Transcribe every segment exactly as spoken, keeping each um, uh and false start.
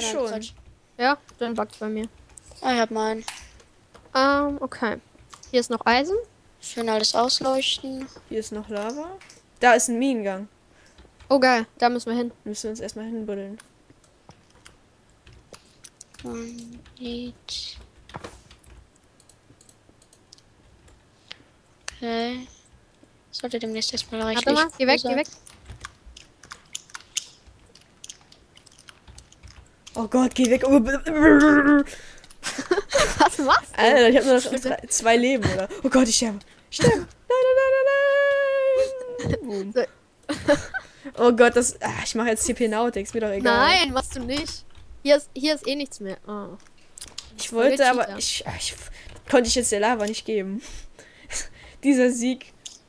nein, schon. Quatsch. Ja, dann backt bei mir. Ah, ich hab meinen. Ähm, okay. Hier ist noch Eisen. Schön alles ausleuchten. Hier ist noch Lava. Da ist ein Minengang. Oh geil, da müssen wir hin. Müssen wir uns erstmal hinbuddeln. Und nicht. Okay. Sollte demnächst erstmal reichlich. Warte mal, geh weg, geh weg. Oh Gott, geh weg. Was machst du? Alter, ich habe nur noch drei, zwei Leben, oder? Oh Gott, ich sterbe. Ich sterbe. Nein, nein, nein, nein, nein. Boom. Oh Gott, das... Ah, ich mache jetzt T P Nautics, mir doch egal. Nein, machst du nicht. Hier ist, hier ist eh nichts mehr. Oh. Ich wollte, aber Cheater. ich, ich... Konnte ich jetzt der Lava nicht geben. Dieser Sieg.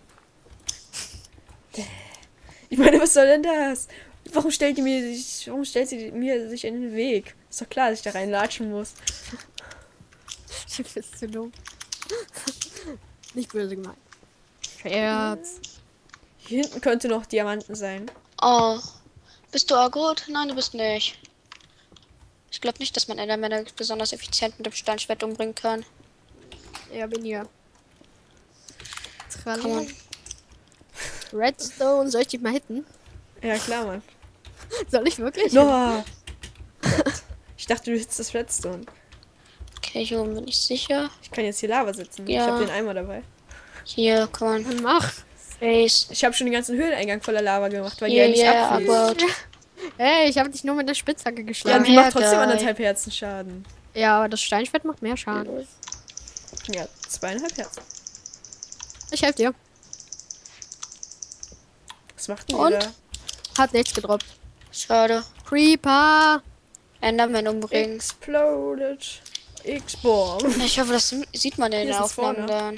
Ich meine, was soll denn das? Warum stellt die mir sich... Warum stellt sie mir sich in den Weg? Ist doch klar, dass ich da reinlatschen muss. Du bist zu dumm. Nicht böse gemeint. Scherz. Hier hinten könnte noch Diamanten sein. Oh. Bist du Agro? Nein, du bist nicht. Ich glaube nicht, dass man Endermänner besonders effizient mit dem Steinschwert umbringen kann. Ja, bin hier. Kann man. Redstone, soll ich dich mal hitten? Ja, klar, Mann. Soll ich wirklich? No. Ich dachte, du hitzt das Redstone. Okay, hier oben bin ich sicher. Ich kann jetzt hier Lava sitzen. Ja. Ich habe den Eimer dabei. Hier kann man. Dann mach. Face. Ich habe schon den ganzen Höhleneingang voller Lava gemacht, weil die Yeah, ja nicht yeah, abfließt. about. Ey, ich habe dich nur mit der Spitzhacke Ja, geschlagen. die Ja, macht trotzdem geil. anderthalb Herzen Schaden. Ja, aber das Steinschwert macht mehr Schaden. Ja, zweieinhalb Herzen. Ich helfe dir. Was macht denn Und? die da? Hat nichts gedroppt. Schade. Creeper. Enderman umbringen. Exploded. X-Bomb. Ich hoffe, das sieht man in Hier den ist ein Aufnahmen Spawner. dann.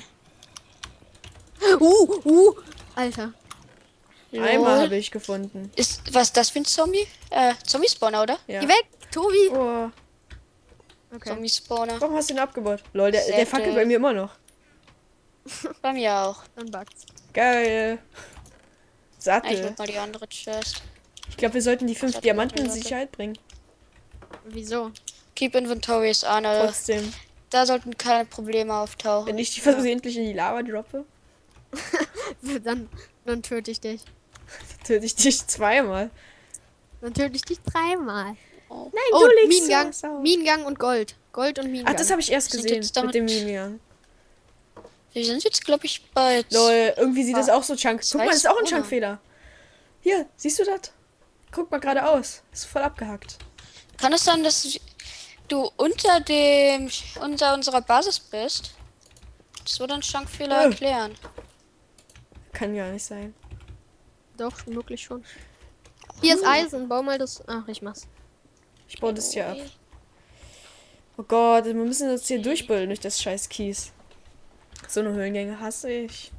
Uh, uh. Alter. Eimer Lol. habe ich gefunden. Ist was das für ein Zombie? Äh, Zombie-Spawner, oder? Ja. Geh weg, Tobi. Oh, Okay. Zombie-Spawner. warum hast du den abgebaut? Lol, der, der Sättel. fackelt bei mir immer noch. Bei mir auch. Dann backt's. Geil. Ich Sattel. will mal die andere Chest. Ich glaube, wir sollten die fünf Sattel, Diamanten in Sattel. Sicherheit bringen. Wieso? Keep Inventories an. Also Trotzdem. da sollten keine Probleme auftauchen. Wenn ich die versehentlich in die Lava droppe, Dann, dann töte ich dich. töte ich dich zweimal. Dann töte ich dich dreimal. Oh. Nein, Oh, du legst Minengang. sowas auf. Minengang und Gold. Gold und Ach, Minengang. das habe ich erst Sind gesehen jetzt mit damit- dem Minengang. Wir sind jetzt, glaube ich, bei. Lol, irgendwie sieht das auch so Chunk. Guck Zwei mal, das ist auch ein Spawner. Chunkfehler. Hier, siehst du das? Guck mal geradeaus. Ist voll abgehackt. Kann es sein, dass du unter dem unter unserer Basis bist? Das würde einen Chunkfehler Ja. erklären. Kann gar nicht sein. Doch, möglich schon. Hier ist Eisen. Bau mal das. Ach, ich mach's. Ich baue das hier ab. Oh Gott, wir müssen uns hier durchbuddeln durch das scheiß Kies. So eine Höhlengänge hasse ich.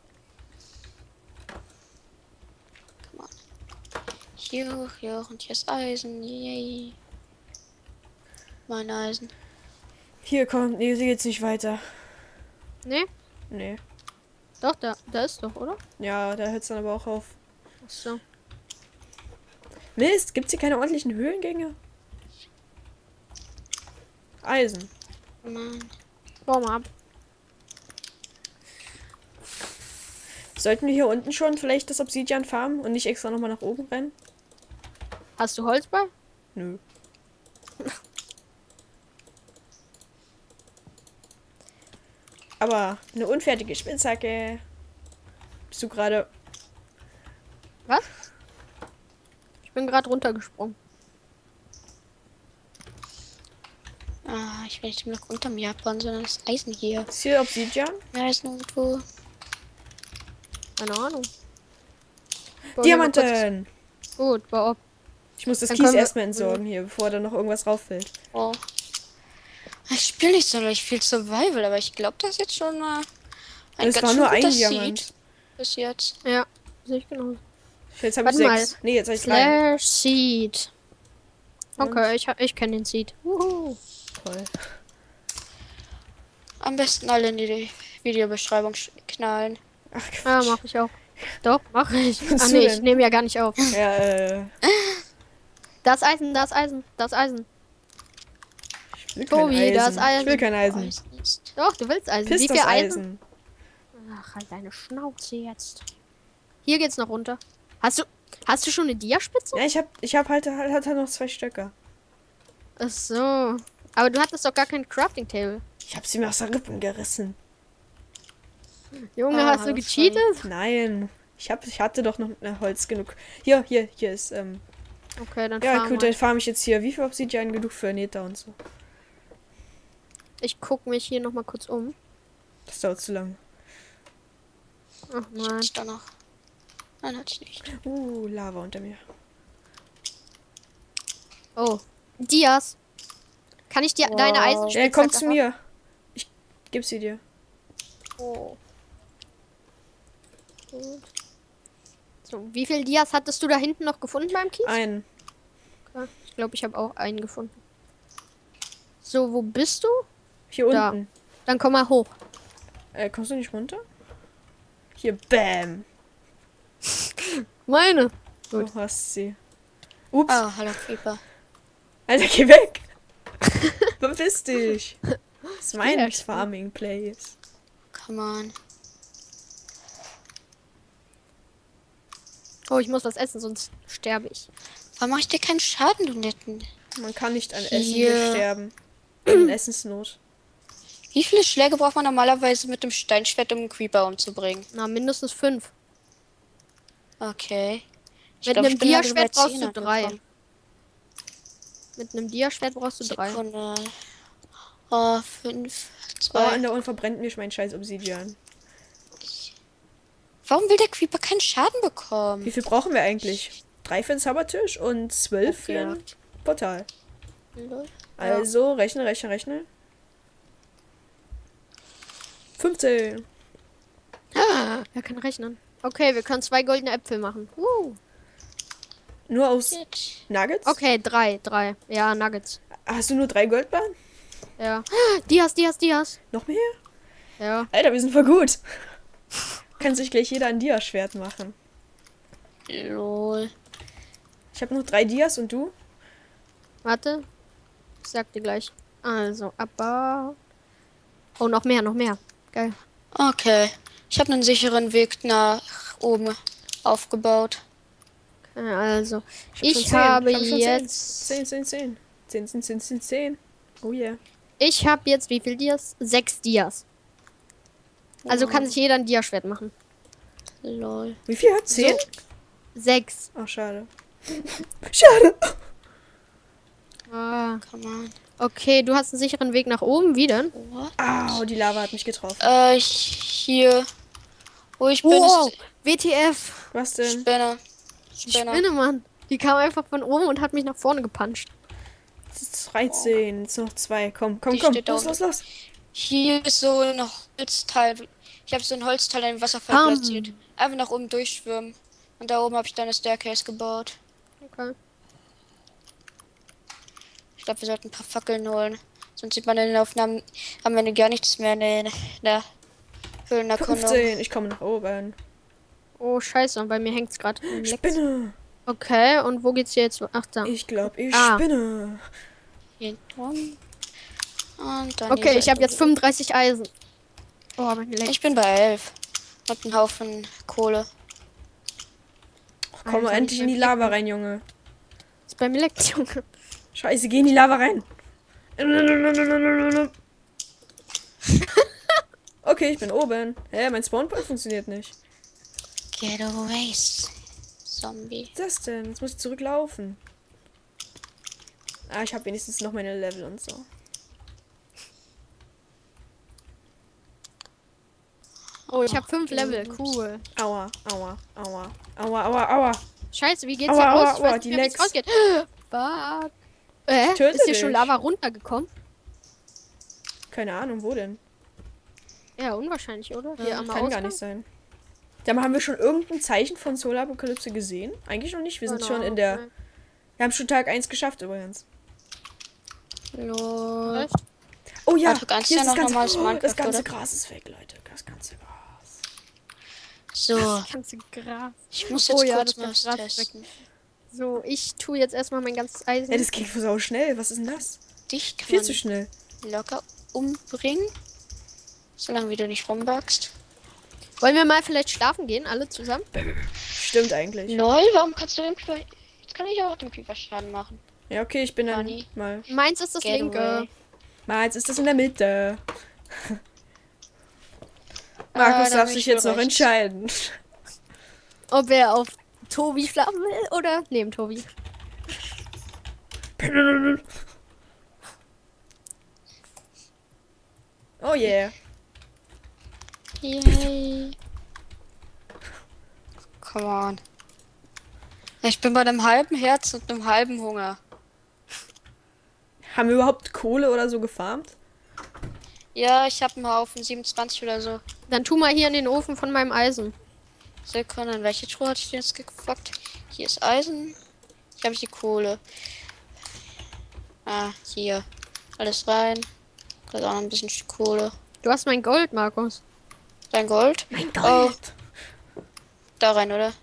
Hier, hier und hier ist Eisen. Yay. Mein Eisen. Hier, komm, nee, hier geht's nicht weiter. Nee? Nee. Doch, da, da ist doch, oder? Ja, da hört's dann aber auch auf. Ach so. Mist, gibt's hier keine ordentlichen Höhlengänge? Eisen. Mann. Bau mal ab. Sollten wir hier unten schon vielleicht das Obsidian farmen und nicht extra nochmal nach oben rennen? Hast du Holz bei? Nö. Aber eine unfertige Spitzhacke. Bist du gerade... Was? Ich bin gerade runtergesprungen. Ah, ich will nicht noch unter mir abbauen, sondern das Eisen hier. Ist hier Obsidian? Ja, ist nirgendwo. Keine Ahnung. Bau hier mal kurz- Diamanten! Gut, bau ab. Ich muss das Dann Kies können wir- erstmal entsorgen hier, bevor da noch irgendwas rauffällt. Oh. Ich spiele nicht sonderlich viel Survival, aber ich glaube, das ist jetzt schon mal ein Es ganz war schön nur ein guter Diamant. Seed bis jetzt. Ja, sehe ich genau. Jetzt habe ich Warte mal. sechs. Nee, jetzt habe ich drei. Slash Seed. Okay, ich, hab- ich kenne den Seed. Wuhu. Toll. Am besten alle in die Videobeschreibung sch- knallen. Ach, Ja, Quatsch. mach ich auch. Doch, mach ich. Was Ach du nee, ich denn? nehme ja gar nicht auf. Ja, äh, Das Eisen, das Eisen, das Eisen. Ich will kein Tobi, Eisen. du hast Eisen. Ich will kein Eisen. Weiß nicht. Doch, du willst Eisen. Piss Wie das viel Eisen? Eisen. Ach, halt deine Schnauze jetzt. Hier geht's noch runter. Hast du, hast du schon eine Diaspitze? Ja, ich hab, ich hab halt, halt, halt noch zwei Stöcke. Ach so. Aber du hattest doch gar kein Crafting Table. Ich hab sie mir aus der Rippen gerissen. Junge, Ah, hast du hallo, gecheatet? Nein. Ich hab, ich hatte doch noch äh, Holz genug. Hier, hier, hier ist, ähm. Okay, dann Ja, fahren gut, wir. dann farm ich jetzt hier. Wie viel Obsidian genug für Nether und so? Ich guck mich hier noch mal kurz um. Das dauert zu lang. Ach Ich nein. hab's da noch. Nein, hatte ich nicht. Uh, Lava unter mir. Oh. Dias. Kann ich dir Wow. deine Ja, Eisenspitzhacke komm zu haben? mir. Ich geb sie dir. Oh. Gut. So, wie viel Dias hattest du da hinten noch gefunden beim Kies? Ein. Okay. Ich glaube, ich habe auch einen gefunden. So, wo bist du? Hier Da. unten. Dann komm mal hoch. Äh, kommst du nicht runter? Hier, bam. Meine. Du hast sie. Ups. Oh, hallo Creeper. Alter, geh weg. Verpiss dich. Das ist mein Ja, Farming Place. Come on. Oh, ich muss was essen, sonst sterbe ich. Warum mach ich dir keinen Schaden, du Netten? Man kann nicht an Essen Hier. hier sterben. In Essensnot. Wie viele Schläge braucht man normalerweise mit dem Steinschwert, um einen Creeper umzubringen? Na, mindestens fünf. Okay. Ich Mit glaub, einem ich bin gerade Diaschwert bei brauchst zehn du drei. angekommen. Mit einem Diaschwert brauchst du drei. Sekunde. Oh, fünf, Oh, zwei. und da unten verbrennt mich mein scheiß Obsidian. Warum will der Creeper keinen Schaden bekommen? Wie viel brauchen wir eigentlich? Drei für den Zaubertisch und zwölf für Ja. ein Portal. Lol. Also, rechne, rechne, rechne. fünfzehn. Wer kann rechnen? Okay, wir können zwei goldene Äpfel machen. Uh. Nur aus Shit. Nuggets? Okay, drei, drei. Ja, Nuggets. Hast du nur drei Goldbarren? Ja. Dias, Dias, Dias. Noch mehr? Ja. Alter, wir sind voll gut. Kann sich gleich jeder ein Dia-Schwert machen. Lol. Ich habe noch drei Dias und du? Warte. Ich sag dir gleich. Also, aber. Oh, noch mehr, noch mehr. Geil. Okay. Ich habe einen sicheren Weg nach oben aufgebaut. Okay, also. hab Ich, schon zehn. habe Ich hab schon jetzt. zehn, zehn, zehn. zehn, zehn, zehn, zehn, zehn. Oh yeah. Ich habe jetzt wie viel Dias? Sechs Dias. Also kann sich jeder ein Diaschwert machen. Lol. Wie viel hat zehn? Sechs. Ach, schade. Schade. Ah. Come on. Okay, du hast einen sicheren Weg nach oben. Wie denn? What? Au, die Lava hat mich getroffen. Äh, hier. Wo ich bin, Wow, ist W T F. Was denn? Spinne. Die Spinne. Spinne, Mann. Die kam einfach von oben und hat mich nach vorne gepuncht. Es ist dreizehn. Jetzt noch zwei. Komm, komm, Die komm. steht da Los, los, unten. los. Hier ist so ein Holzteil. Ich habe so ein Holzteil in den Wasserfall Bam. platziert. Einfach nach oben durchschwimmen. Und da oben habe ich dann eine Staircase gebaut. Okay. Ich glaube, wir sollten ein paar Fackeln holen. Sonst sieht man in den Aufnahmen am Ende gar nichts mehr in der, in der Höhlenerkundung. fünfzehn. Ich komme nach oben. Oh, scheiße. Und bei mir hängt's gerade. Spinne. Okay, und wo geht's hier jetzt? Ach, da. Ich glaube, ich Ah. spinne. Hier drum. Und dann Okay, die ich habe Seite. jetzt fünfunddreißig Eisen. Oh, mein Leck. Ich bin bei elf. Und ein Haufen Kohle. Komm mal Alter, endlich in die ich- Lava rein, Junge. Ist bei mir leckt, Junge. Scheiße, geh in die Lava rein. Okay, ich bin oben. Hä, mein Spawnpoint funktioniert nicht. Get away, Zombie. Was ist das denn? Jetzt muss ich zurücklaufen. Ah, ich habe wenigstens noch meine Level und so. Oh, ich habe fünf Level. Cool. Aua, aua, aua, aua, aua, aua. Scheiße, wie geht's Aua, hier aua, raus? Ich aua, weiß die nicht mehr, wie's Lecks. rausgeht. Fuck. Äh, Töte ist hier schon dich. Lava runtergekommen? Keine Ahnung, wo denn? Ja, unwahrscheinlich, oder? Hier am Kann gar Ausgang? nicht sein. Da haben wir schon irgendein Zeichen von Solapokalypse gesehen? Eigentlich noch nicht. Wir sind Keine schon in Ahnung, der... nein. Wir haben schon Tag eins geschafft übrigens. Lol. Echt? Oh ja, Ah, Tag eins hier ist ist ja das noch ganze, normales oh, das Minecraft, ganze oder? Gras ist weg, Leute. Das ganze Gras. So, Das ganze Gras. ich muss jetzt Oh ja, kurz das mal was ganze Gras ist testen. So, ich tue jetzt erstmal mein ganzes Eisen. Ja, das geht so schnell. Was ist denn das? dich kann Viel man zu schnell. locker umbringen. Solange wie du nicht rumwachst. Wollen wir mal vielleicht schlafen gehen, alle zusammen? Stimmt eigentlich. Lol, warum kannst du dem Creeper... Jetzt kann ich auch dem Creeper Schaden machen. Ja, okay, ich bin dann Funny. mal. Meins ist das Get linke. away. Meins ist das in der Mitte. Ah, Markus dann darf bin sich ich jetzt wohl noch rechts. entscheiden. Ob er auf Tobi schlafen will oder neben Tobi. Oh yeah. Yay. Come on. Ich bin bei einem halben Herz und einem halben Hunger. Haben wir überhaupt Kohle oder so gefarmt? Ja, ich habe einen Haufen, siebenundzwanzig oder so. Dann tu mal hier in den Ofen von meinem Eisen. Sekunden, welche Truhe hatte ich denn jetzt gefragt? Hier ist Eisen. Hier habe ich die Kohle. Ah, hier. Alles rein. Da ist auch noch ein bisschen Kohle. Du hast mein Gold, Markus. Dein Gold? Mein Oh, da rein, oder?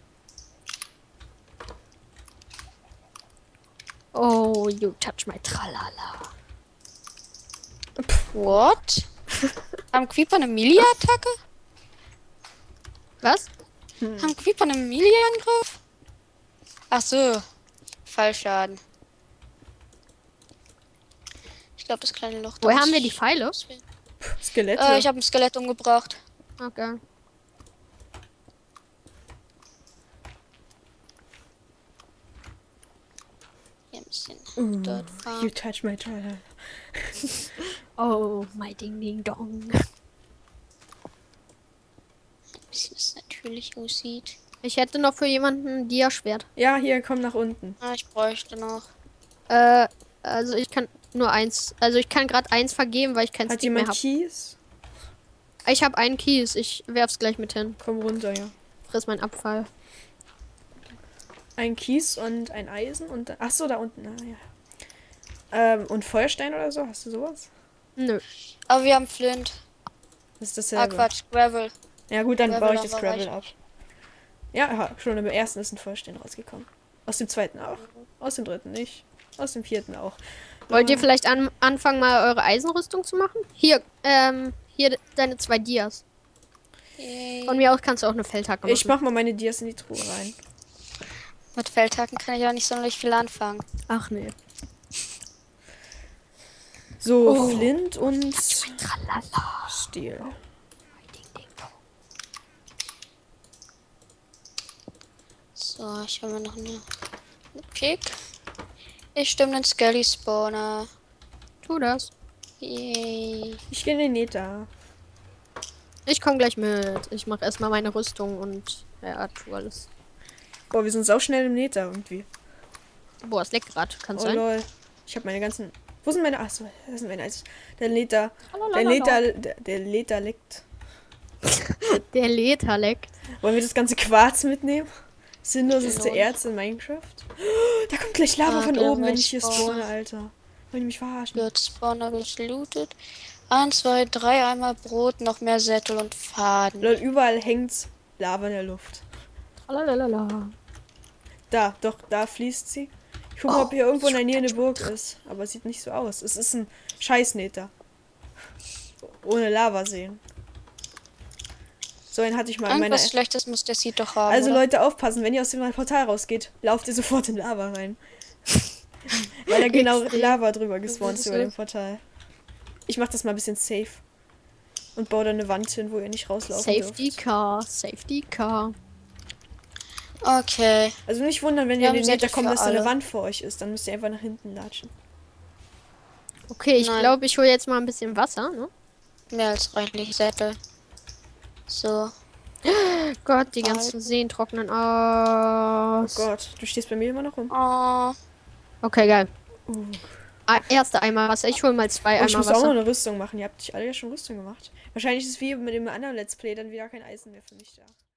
Oh, you touch my Tralala. What? Haben Creeper eine Melee-Attacke? Was? Haben Creeper einen Melee-Angriff? Ach so. Fallschaden. Ich glaube, das kleine Loch. da Woher ist- haben wir die Pfeile? Skelette. Äh, ich habe ein Skelett umgebracht. Okay. Hier ein bisschen Uh, dort you fahren. touch my trailer. Oh, my Ding Ding Dong. Wie es natürlich aussieht. Ich hätte noch für jemanden ein Dia-Schwert. Ja, hier, komm nach unten. Ah, ich bräuchte noch. Äh, also ich kann nur eins. Also ich kann gerade eins vergeben, weil ich kein Hat Stick mehr jemand habe. Kies? Ich habe einen Kies. Ich werf's gleich mit hin. Komm runter, ja. Friss meinen Abfall. Ein Kies und ein Eisen und... Ach so, da unten. Ah, ja. Ähm, und Feuerstein oder so? Hast du sowas? Nö. Aber wir haben Flint. Das ist Ah, dasselbe. Quatsch. Gravel. Ja gut, dann Gravel baue ich das aber Gravel reicht ab. Ja, ja, schon im ersten ist ein Feuerstein rausgekommen. Aus dem zweiten auch. Aus dem dritten nicht. Aus dem vierten auch. Wollt ihr Ähm, vielleicht an, anfangen, mal eure Eisenrüstung zu machen? Hier, ähm, hier de- deine zwei Dias. Yay. Von mir aus kannst du auch eine Feldhacke machen. Ich mach mal meine Dias in die Truhe rein. Mit Feldhaken kann ich auch nicht sonderlich viel anfangen. Ach nee. So, Oh. Flint und Tralala. Steel. So, ich habe mir noch eine, eine Pick. Ich stimme den Skelly Spawner. Tu das. Yay. Ich gehe in den Nether. Ich komme gleich mit. Ich mache erstmal meine Rüstung und ja, tu alles. Boah, wir sind sau schnell im Nether irgendwie. Boah, es leckt gerade. Kann Oh sein. lol. Ich habe meine ganzen... Wo sind meine... Achso, da sind meine Eis... Der Nether... Der Lalalala. Nether... Der, der Nether leckt. Der Leder leckt. Wollen wir das ganze Quarz mitnehmen? Sinnloseste Genau. Erz in Minecraft? Da kommt gleich Lava Ah, von der oben, wenn ich hier Spawner. spawne, Alter. Wollen die mich verarschen? Wird Spawner wird gelootet. Eins, zwei, drei, einmal Brot, noch mehr Sättel und Faden. Lol, überall hängt's Lava in der Luft. Tralalala. Da, doch, da fließt sie. Ich gucke, Oh, ob hier irgendwo in der Nähe eine Burg ist. Aber es sieht nicht so aus. Es ist ein Scheißnether. Ohne Lavaseen. So einen hatte ich mal in meiner... Irgendwas Schlechtes muss der Seed doch haben. Also oder? Leute, aufpassen, wenn ihr aus dem Portal rausgeht, lauft ihr sofort in Lava rein. Weil da genau Extrem. Lava drüber gespawnt ist Das über dem ist- Portal. Ich mach das mal ein bisschen safe. Und baue da eine Wand hin, wo ihr nicht rauslaufen Safety dürft. Car. Safety Car. Okay. Also nicht wundern, wenn Wir ihr in haben den Nether Sättel kommt, für dass da eine alle. Wand vor euch ist. Dann müsst ihr einfach nach hinten latschen. Okay, ich Nein. glaube, ich hole jetzt mal ein bisschen Wasser, ne? Mehr als reichlich Sättel. So. Gott, die ganzen Seen trocknen aus. Oh Gott, du stehst bei mir immer noch rum. Oh. Okay, geil. Uh. Ah, erste Eimer Wasser. Ich hole mal zwei Oh, ich Eimer muss auch noch Wasser. eine Rüstung machen. Ihr habt dich alle ja schon Rüstung gemacht. Wahrscheinlich ist es wie mit dem anderen Let's Play dann wieder kein Eisen mehr für mich da.